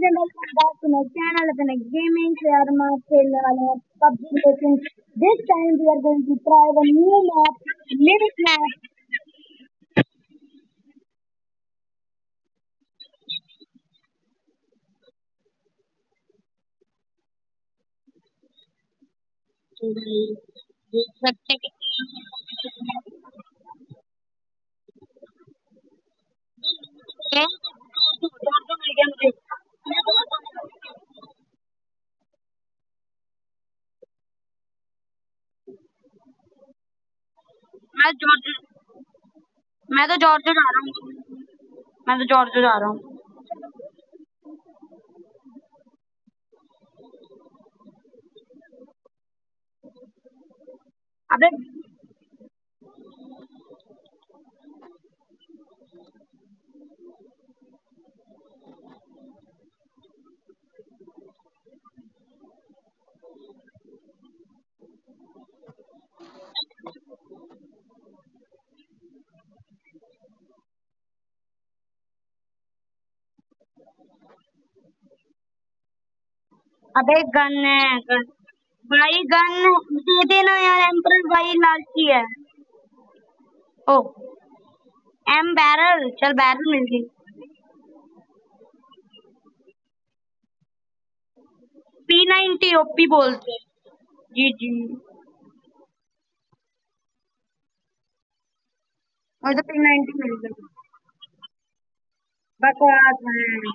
And welcome back to my channel अपन gaming शेयर में खेलने वाले हैं पबजी, लेकिन this time we are going to try one new map, limit map. तो भाई देख सकते हैं कि मैं जॉर्ज मैं तो जॉर्ज जा रहा हूँ। मैं तो जॉर्ज जा रहा हूँ। अबे अबे गन है गन। भाई गन दे देना यार, एम्प्रेस भाई लालची है। ओ एम बैरल, चल बैरल मिल गई। P90 ओपी बोलते। जी जी, मुझे P90 मिल गई। बकवास है।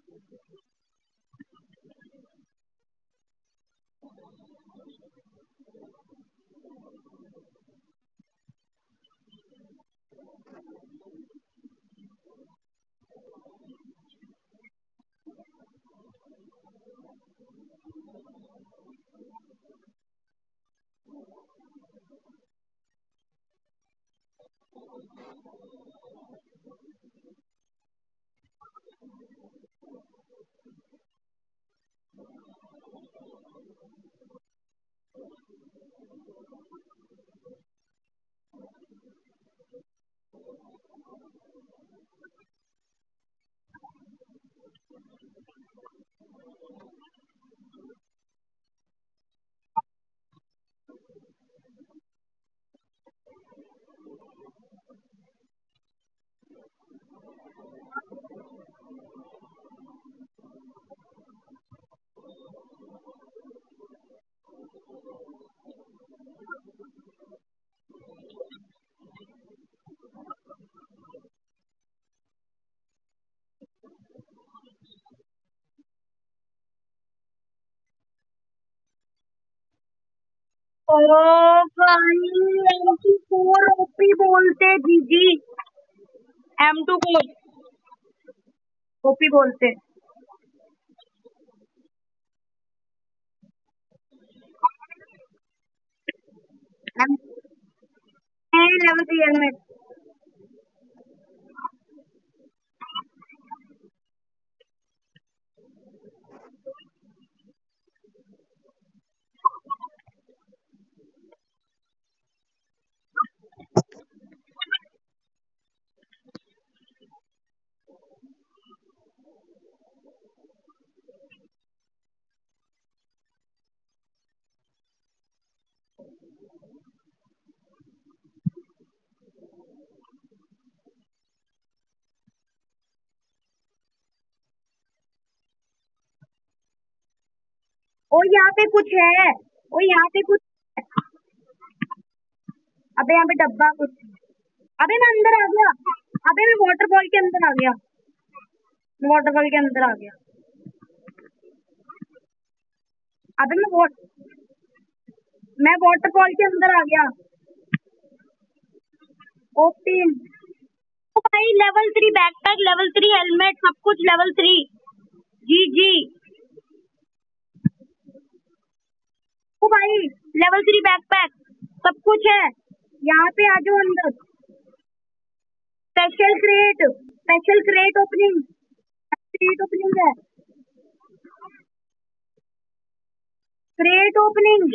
ओ भाई M24 ओपी बोलते जीजी। M24 ओपी बोलते। Level 3 helmet. और यहाँ पे कुछ है। और यहाँ पे कुछ। अबे यहाँ पे डब्बा कुछ। अबे मैं अंदर आ गया। अबे मैं वाटरफॉल के अंदर आ गया। मैं वाटरफॉल के अंदर आ गया। अबे मैं वाटरफॉल के अंदर आ गया। ओपी। ओ भाई लेवल 3 बैकपैक, लेवल 3 हेलमेट, सब कुछ लेवल 3। जी जी। ओ भाई लेवल 3 बैकपैक, सब कुछ है। यहाँ पे आ जाओ अंदर। Special crate opening. Crate opening है। Crate opening.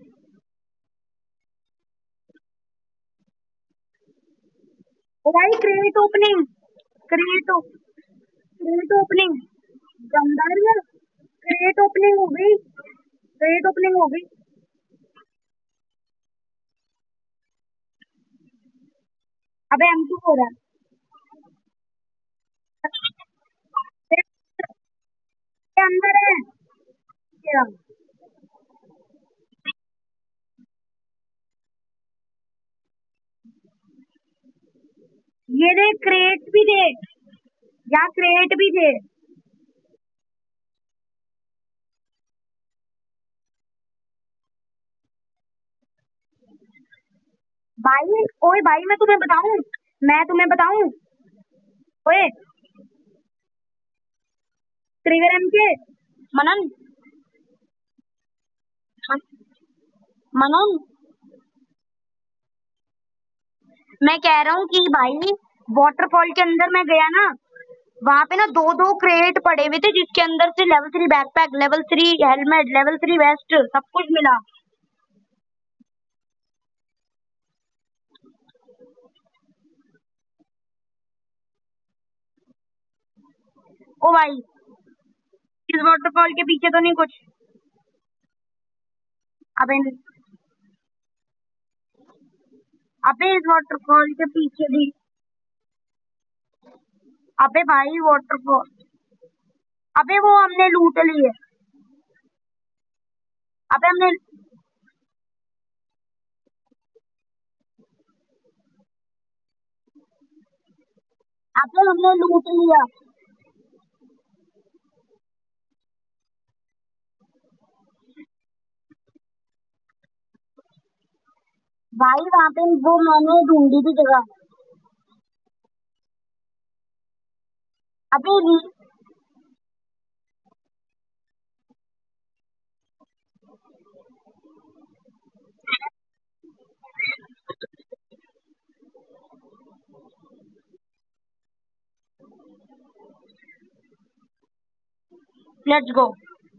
ओ भाई crate opening. Crate crate opening. गंदा क्रेट ओपनिंग हो गई, क्रेट ओपनिंग हो गई। अबे M2 हो रहा है, ये अंदर है तेरा। ये देख क्रेट भी थे, यहाँ क्रेट भी थे। भाई ओए भाई मैं तुम्हें बताऊं ओए, ट्रिगर एम के मनन, मनन, मैं कह रहा हूँ कि भाई वाटरफॉल के अंदर मैं गया ना, वहां पे ना दो दो क्रेट पड़े हुए थे जिसके अंदर से level 3 backpack, level 3 helmet, level 3 vest सब कुछ मिला। ओ भाई इस वाटरफॉल के पीछे तो नहीं कुछ? अबे अबे इस वाटरफॉल के पीछे भी, अबे भाई वाटरफॉल, अबे वो हमने लूट ली है। अबे हमने अबे हमने लूट लिया। भाई वहां पे वो मैंने ढूंढी थी जगह। अबे लेट्स गो।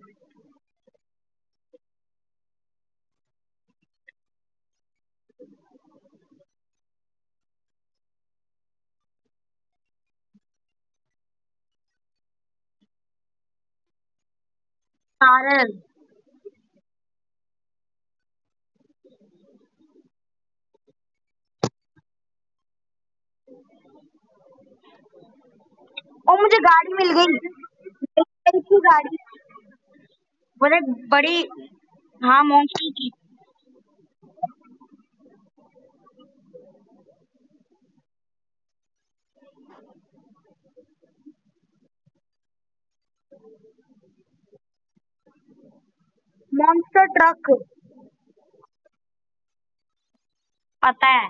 सारल, ओ मुझे गाड़ी मिल गई, की गाड़ी, बोले बड़ी, हाँ मॉन्स्टर की। मॉन्स्टर ट्रक, पता है।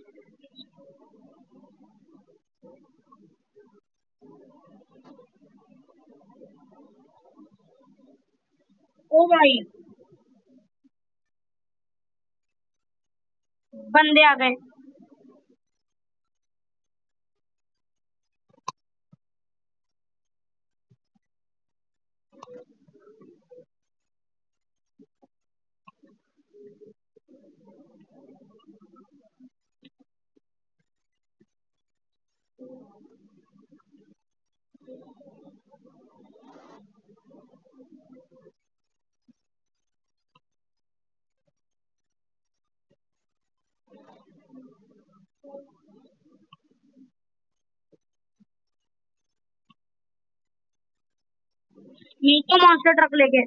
ओ भाई बंदे आ गए। ये तो मॉन्स्टर ट्रक लेके,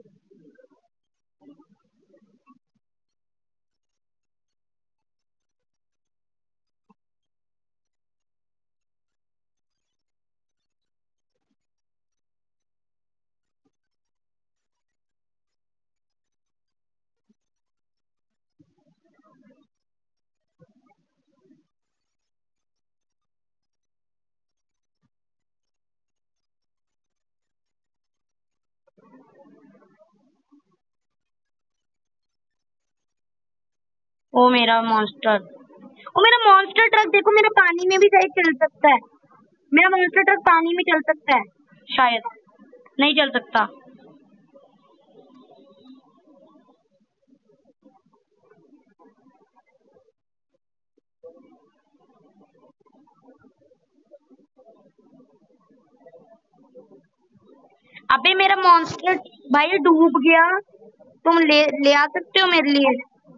ओ मेरा मॉन्स्टर ट्रक देखो, मेरा पानी में भी शायद चल सकता है। मेरा मॉन्स्टर ट्रक पानी में चल सकता है शायद, नहीं चल सकता। अबे मेरा मॉन्स्टर भाई डूब गया। तुम ले आ सकते हो मेरे लिए?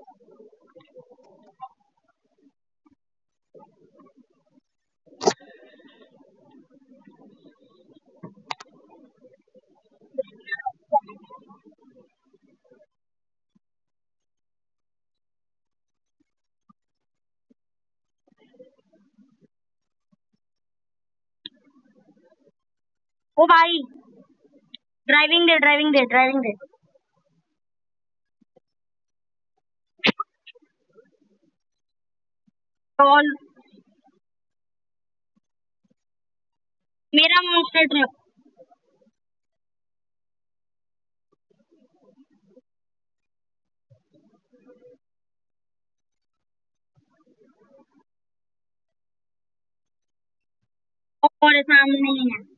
ओ भाई, ड्राइविंग दे। कॉल। मेरा मॉन्स्टर ट्रक। और सामने ही है।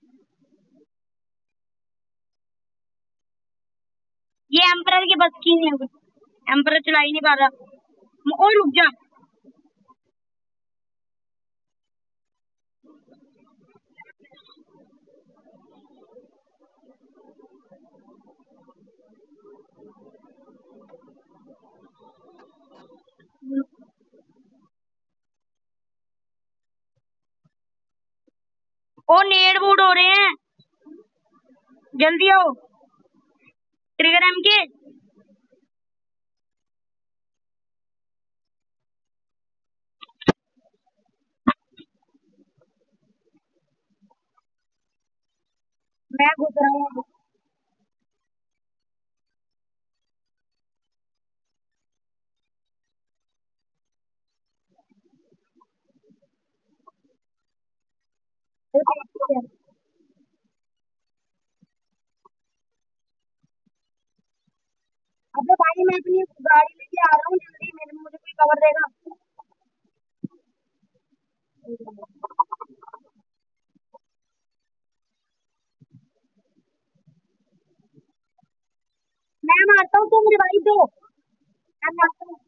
ये एम्परर की बस की नहीं है कुछ। एम्परर चला ही नहीं पा रहा। ओ रुक जा। ओ नेड बूट हो रहे हैं। जल्दी आओ। ट्रिगर एम के। मैं घुस रहा हूँ। अबे भाई मैं अपनी गाड़ी लेके आ रहा हूँ, जल्दी मेरे मुझे कोई कवर देगा? मैं मारता हूँ, तुम रिवाइव दो। मैं मारता हूँ।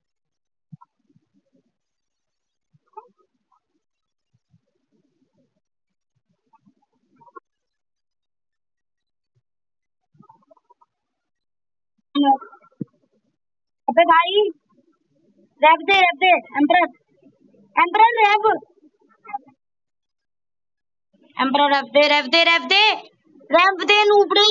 अबे भाई, रेव दे Emperor. Emperor rev. Emperor rev दे नूबड़े।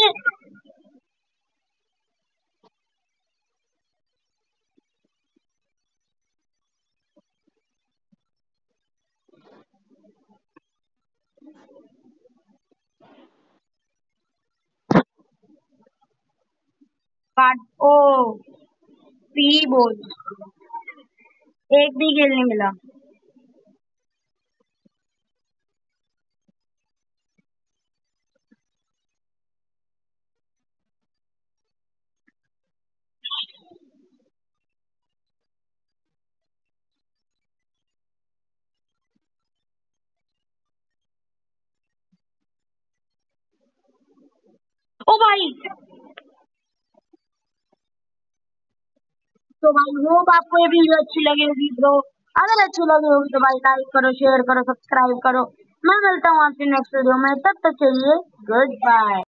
काट। ओ पी बोल। एक भी खेल नहीं मिला। ओ भाई। तो भाई होप आपको ये वीडियो अच्छी लगी होगी ब्रो। अगर अच्छी लगी होगी तो भाई लाइक करो, शेयर करो, सब्सक्राइब करो। मैं मिलता हूँ आपसे नेक्स्ट वीडियो में, तब तक के लिए गुड बाय।